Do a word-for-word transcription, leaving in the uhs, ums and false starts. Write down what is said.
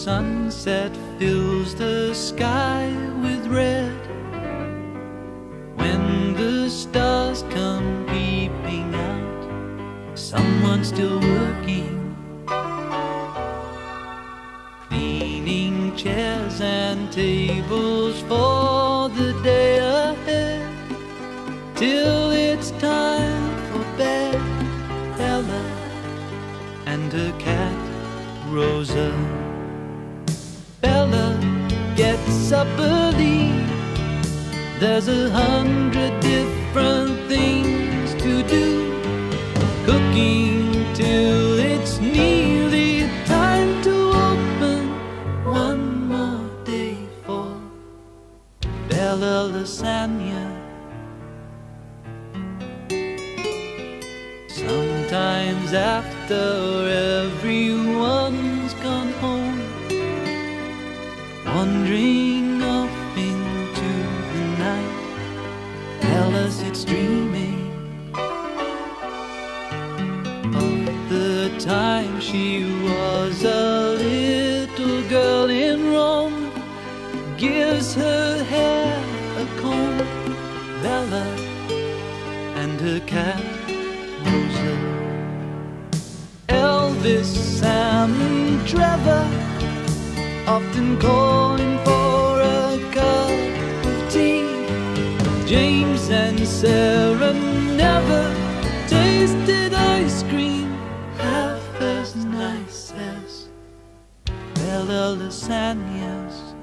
sunset fills the sky with red. When the stars come peeping out, someone's still working, cleaning chairs and tables for the day ahead, till it's time for bed. Ella and her cat Rosa. Bella gets up early, there's a hundred different things to do, cooking till it's nearly time to open. One more day for Bella Lasagna. Sometimes after everyone's gone home, wandering off into the night, Ella sits dreaming of the time she was a little girl in Rome, gives her hair a comb. Bella and her cat Rosa. Elvis, Sam and Trevor often calling for a cup of tea. James and Sarah never tasted ice cream half as nice as Bella Lasagna's.